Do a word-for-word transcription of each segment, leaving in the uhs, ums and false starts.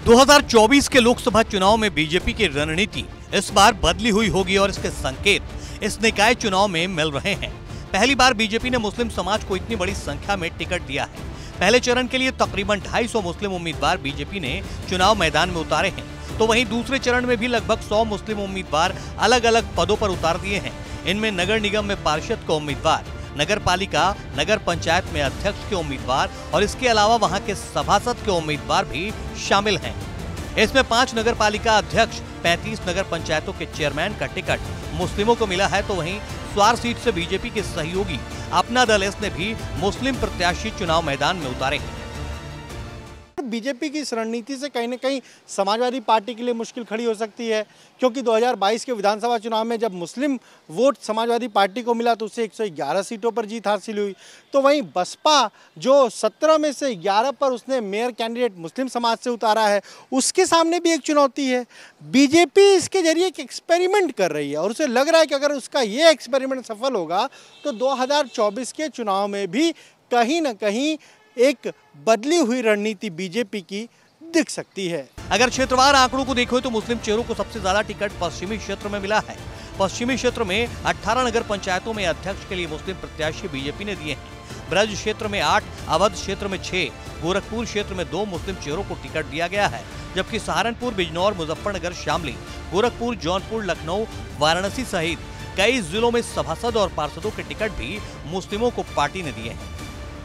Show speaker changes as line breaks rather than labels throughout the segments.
दो हज़ार चौबीस के लोकसभा चुनाव में बीजेपी की रणनीति इस बार बदली हुई होगी और इसके संकेत इस निकाय चुनाव में मिल रहे हैं। पहली बार बीजेपी ने मुस्लिम समाज को इतनी बड़ी संख्या में टिकट दिया है। पहले चरण के लिए तकरीबन ढाई सौ मुस्लिम उम्मीदवार बीजेपी ने चुनाव मैदान में उतारे हैं, तो वहीं दूसरे चरण में भी लगभग सौ मुस्लिम उम्मीदवार अलग अलग पदों पर उतार दिए हैं। इनमें नगर निगम में पार्षद के उम्मीदवार, नगर पालिका, नगर पंचायत में अध्यक्ष के उम्मीदवार और इसके अलावा वहां के सभासद के उम्मीदवार भी शामिल हैं। इसमें पांच नगर पालिका अध्यक्ष, पैंतीस नगर पंचायतों के चेयरमैन का टिकट मुस्लिमों को मिला है, तो वहीं स्वार सीट से बीजेपी के सहयोगी अपना दल एस ने भी मुस्लिम प्रत्याशी चुनाव मैदान में उतारे हैं।
बीजेपी की इस रणनीति से कहीं न कहीं समाजवादी पार्टी के लिए मुश्किल खड़ी हो सकती है, क्योंकि दो हज़ार बाईस के विधानसभा चुनाव में जब मुस्लिम वोट समाजवादी पार्टी को मिला तो उससे एक सौ ग्यारह सीटों पर जीत हासिल हुई। तो वहीं बसपा जो सत्रह में से ग्यारह पर उसने मेयर कैंडिडेट मुस्लिम समाज से उतारा है, उसके सामने भी एक चुनौती है। बीजेपी इसके जरिए एक एक्सपेरिमेंट कर रही है और उसे लग रहा है कि अगर उसका ये एक्सपेरिमेंट सफल होगा तो दो हज़ार चौबीस के चुनाव में भी कहीं न कहीं एक बदली हुई रणनीति बीजेपी की दिख सकती है।
अगर क्षेत्रवार आंकड़ों को देखो तो मुस्लिम चेहरों को सबसे ज्यादा टिकट पश्चिमी क्षेत्र में मिला है। पश्चिमी क्षेत्र में अठारह नगर पंचायतों में अध्यक्ष के लिए मुस्लिम प्रत्याशी बीजेपी ने दिए हैं। ब्रज क्षेत्र में आठ, अवध क्षेत्र में छह, गोरखपुर क्षेत्र में दो मुस्लिम चेहरों को टिकट दिया गया है, जबकि सहारनपुर, बिजनौर, मुजफ्फरनगर, शामली, गोरखपुर, जौनपुर, लखनऊ, वाराणसी सहित कई जिलों में सभासद और पार्षदों के टिकट भी मुस्लिमों को पार्टी ने दिए हैं।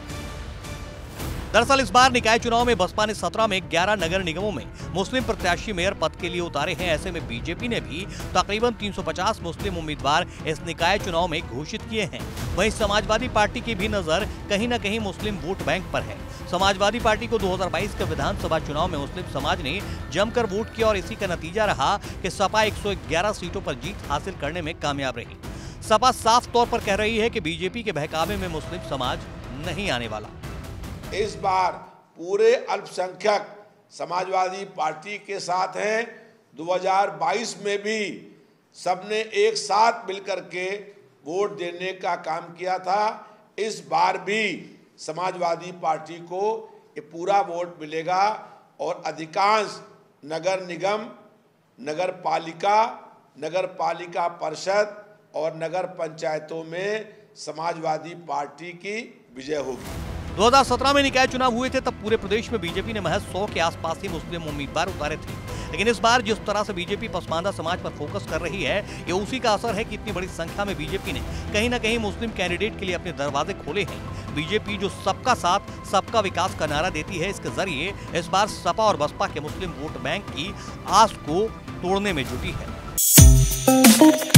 दरअसल इस बार निकाय चुनाव में बसपा ने सत्रह में ग्यारह नगर निगमों में मुस्लिम प्रत्याशी मेयर पद के लिए उतारे हैं। ऐसे में बीजेपी ने भी तकरीबन तीन सौ पचास मुस्लिम उम्मीदवार इस निकाय चुनाव में घोषित किए हैं। वहीं समाजवादी पार्टी की भी नजर कहीं न कहीं मुस्लिम वोट बैंक पर है। समाजवादी पार्टी को दो हज़ार बाईस के विधानसभा चुनाव में मुस्लिम समाज ने जमकर वोट किया और इसी का नतीजा रहा कि सपा एक सौ ग्यारह सीटों पर जीत हासिल करने में कामयाब रही। सपा साफ तौर पर कह रही है कि बीजेपी के बहकावे में मुस्लिम समाज नहीं आने वाला।
इस बार पूरे अल्पसंख्यक समाजवादी पार्टी के साथ हैं। दो हज़ार बाईस में भी सबने एक साथ मिलकर के वोट देने का काम किया था। इस बार भी समाजवादी पार्टी को ये पूरा वोट मिलेगा और अधिकांश नगर निगम, नगर पालिका, नगर पालिका परिषद और नगर पंचायतों में समाजवादी पार्टी की विजय होगी।
दो हज़ार सत्रह में निकाय चुनाव हुए थे, तब पूरे प्रदेश में बीजेपी ने महज सौ के आसपास ही मुस्लिम उम्मीदवार उतारे थे। लेकिन इस बार जिस तरह से बीजेपी पसमानदा समाज पर फोकस कर रही है, ये उसी का असर है कि इतनी बड़ी संख्या में बीजेपी ने कहीं न कहीं मुस्लिम कैंडिडेट के लिए अपने दरवाजे खोले हैं। बीजेपी जो सबका साथ सबका विकास का नारा देती है, इसके जरिए इस बार सपा और बसपा के मुस्लिम वोट बैंक की आस को तोड़ने में जुटी है।